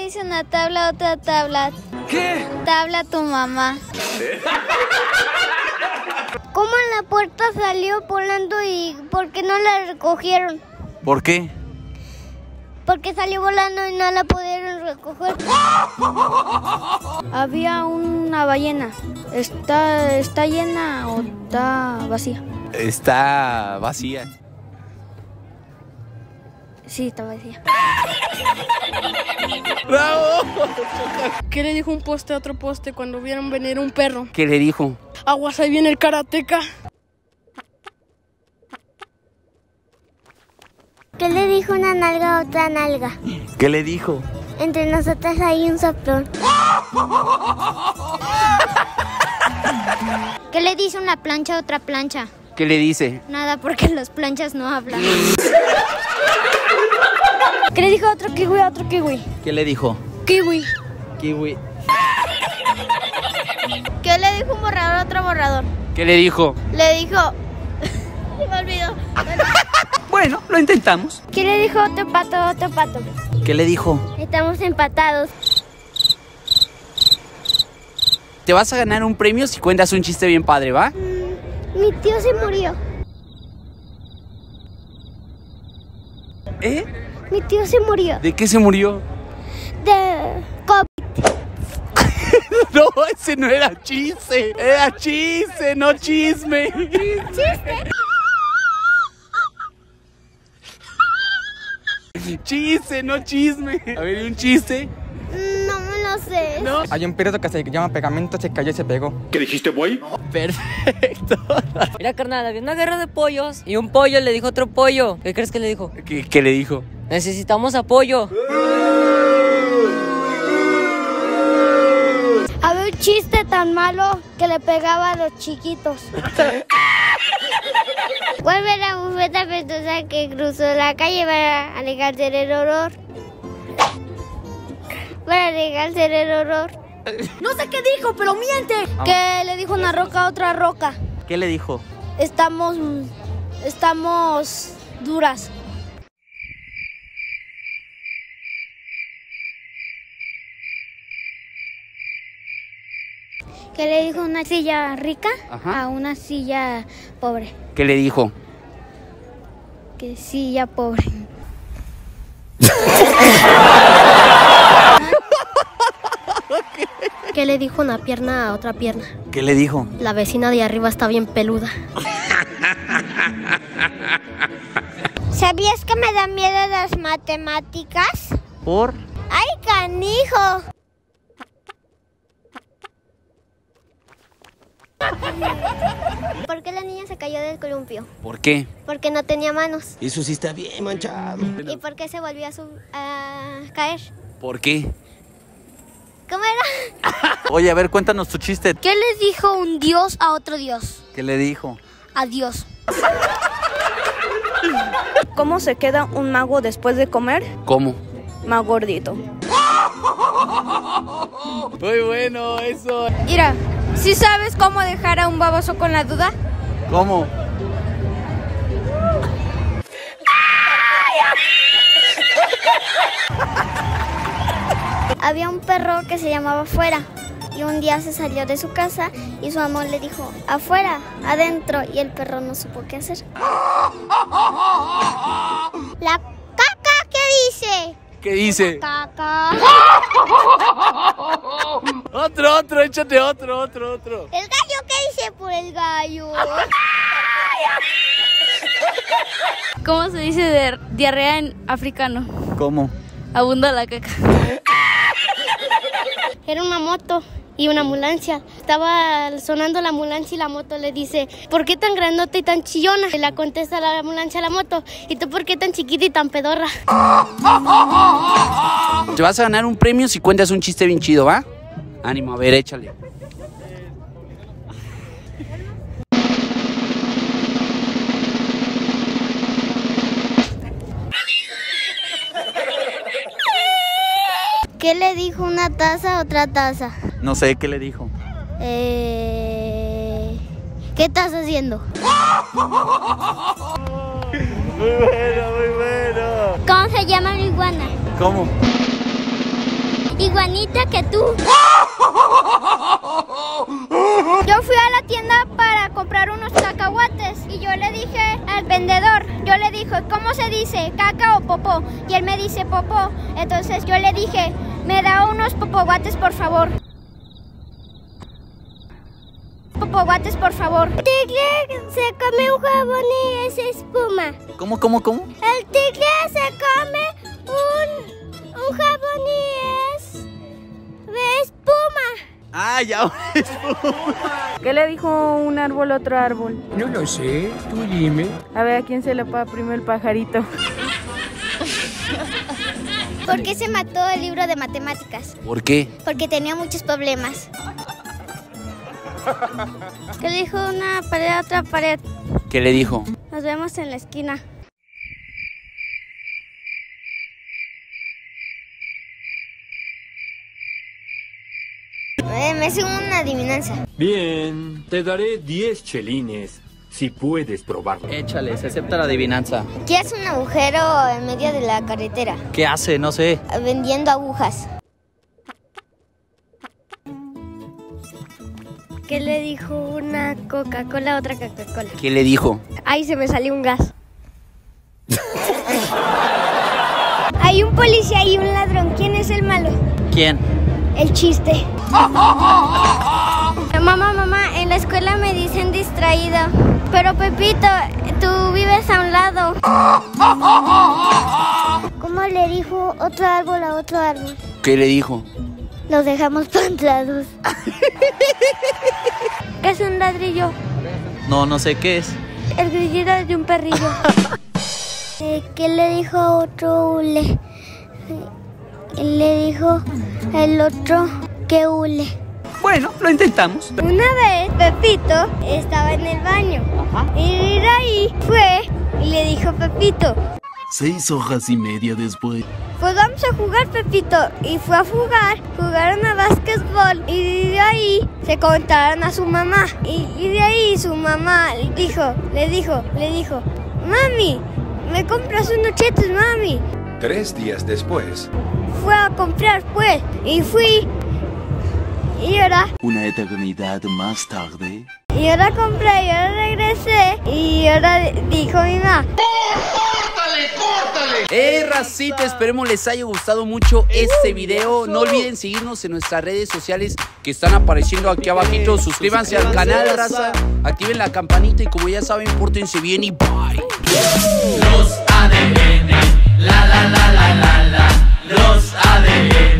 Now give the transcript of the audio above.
le dice una tabla a otra tabla? ¿Qué? Tabla tu mamá. ¿Cómo en la puerta salió volando y por qué no la recogieron? ¿Por qué? Porque salió volando y no la pudieron recoger. Había una ballena. ¿Está llena o está vacía? Está vacía. Sí, está vacía. ¡Bravo! ¿Qué le dijo un poste a otro poste cuando vieron venir un perro? ¿Qué le dijo? Aguas, ahí viene el karateca. ¿Qué le dijo una nalga a otra nalga? ¿Qué le dijo? Entre nosotras hay un soplón. ¿Qué le dice una plancha a otra plancha? ¿Qué le dice? Nada, porque las planchas no hablan. ¿Qué le dijo otro kiwi a otro kiwi? ¿Qué le dijo? Kiwi. Kiwi. ¿Qué le dijo un borrador a otro borrador? ¿Qué le dijo? Le dijo... Se me olvidó. Bueno, lo intentamos. ¿Qué le dijo otro pato a otro pato? ¿Qué le dijo? Estamos empatados. Te vas a ganar un premio si cuentas un chiste bien padre, ¿va? Mi tío se murió. ¿Eh? Mi tío se murió. ¿De qué se murió? De COVID. No, ese no era chiste. Era chiste, no chisme. ¿Chiste? Chiste, no chisme. A ver, ¿un chiste? No me lo sé. No. Hay un perrito que se llama Pegamento, se cayó y se pegó. ¿Qué dijiste, güey? Perfecto. Mira, carnal, había una guerra de pollos y un pollo le dijo a otro pollo. ¿Qué crees que le dijo? ¿Qué le dijo? Necesitamos apoyo. Había un chiste tan malo que le pegaba a los chiquitos. ¿Cuál fue la bufeta apestosa que cruzó la calle para alejarse del olor? Para alejarse del olor. No sé qué dijo, pero miente. ¿Qué le dijo una roca a otra roca? ¿Qué le dijo? Estamos duras. ¿Qué le dijo una silla rica Ajá. a una silla pobre? ¿Qué le dijo? Que silla pobre. ¿Qué le dijo una pierna a otra pierna? ¿Qué le dijo? La vecina de arriba está bien peluda. ¿Sabías que me dan miedo las matemáticas? ¿Por? ¡Ay, canijo! ¿Por qué la niña se cayó del columpio? ¿Por qué? Porque no tenía manos. Eso sí está bien manchado. ¿Y por qué se volvió a caer? ¿Por qué? ¿Cómo era? Oye, a ver, cuéntanos tu chiste. ¿Qué les dijo un dios a otro dios? ¿Qué le dijo? Adiós. ¿Cómo se queda un mago después de comer? ¿Cómo? Más gordito. Muy bueno, eso. Mira, ¿sí sabes cómo dejar a un baboso con la duda? ¿Cómo? Había un perro que se llamaba Afuera y un día se salió de su casa y su amo le dijo afuera, adentro, y el perro no supo qué hacer. La caca, ¿qué dice? ¿Qué dice? Caca. Otro, échate otro. ¿El gallo qué dice por el gallo? ¿Cómo se dice de diarrea en africano? ¿Cómo? Abunda la caca. Era una moto y una ambulancia. Estaba sonando la ambulancia y la moto le dice, ¿por qué tan grandota y tan chillona? Y la contesta la ambulancia a la moto, ¿y tú por qué tan chiquita y tan pedorra? Te vas a ganar un premio si cuentas un chiste bien chido, ¿va? Ánimo, a ver, échale. ¿Qué le dijo una taza a otra taza? No sé, ¿qué le dijo? ¿Qué estás haciendo? Muy bueno. ¿Cómo se llama la iguana? ¿Cómo? iguanita que tú. Yo fui a la tienda para comprar unos cacahuates y yo le dije al vendedor, yo le dije, ¿cómo se dice? ¿Caca o popó? Y él me dice popó. Entonces yo le dije, ¿me da unos popoguates, por favor? Popoguates, por favor. El tigre se come un jabón y es espuma. ¿Cómo? El tigre se come un jabón y es espuma. Ah, ya. ¿Qué le dijo un árbol a otro árbol? No lo sé, tú dime. A ver, ¿a quién se le va primero el pajarito? ¿Por qué se mató el libro de matemáticas? ¿Por qué? Porque tenía muchos problemas. ¿Qué le dijo una pared a otra pared? ¿Qué le dijo? Nos vemos en la esquina. Me hice una adivinanza. Bien, te daré 10 chelines, si puedes probarlo. Échale, se acepta la adivinanza. ¿Qué hace un agujero en medio de la carretera? ¿Qué hace? No sé. Vendiendo agujas. ¿Qué le dijo una Coca-Cola a otra Coca-Cola? ¿Qué le dijo? Ay, se me salió un gas. Hay un policía y un ladrón. ¿Quién es el malo? ¿Quién? El chiste. Mamá, en la escuela me dicen distraído. Pero Pepito, tú vives a un lado. ¿Cómo le dijo otro árbol a otro árbol? ¿Qué le dijo? Los dejamos plantados. ¿Qué es un ladrillo? No sé qué es. El grillito de un perrillo. ¿Qué le dijo a otro hule? Le dijo el otro que hule. Bueno, lo intentamos. Una vez Pepito estaba en el baño. Y de ahí fue y le dijo Pepito, 6 horas y media después. pues vamos a jugar, Pepito. Y fue a jugar, jugaron a básquetbol. Y de ahí se contaron a su mamá. Y de ahí su mamá le dijo, mami, ¿me compras unos chetos, mami? 3 días después. Fue a comprar, pues, y fui. Y ahora Una eternidad más tarde. compré, y ahora regresé. Y ahora dijo mi mamá, Racita, esperemos les haya gustado mucho este video. No olviden seguirnos en nuestras redes sociales que están apareciendo aquí abajito. Suscríbanse al canal, raza. Activen la campanita y como ya saben, pórtense bien y bye. Los ADN, la, los ADN.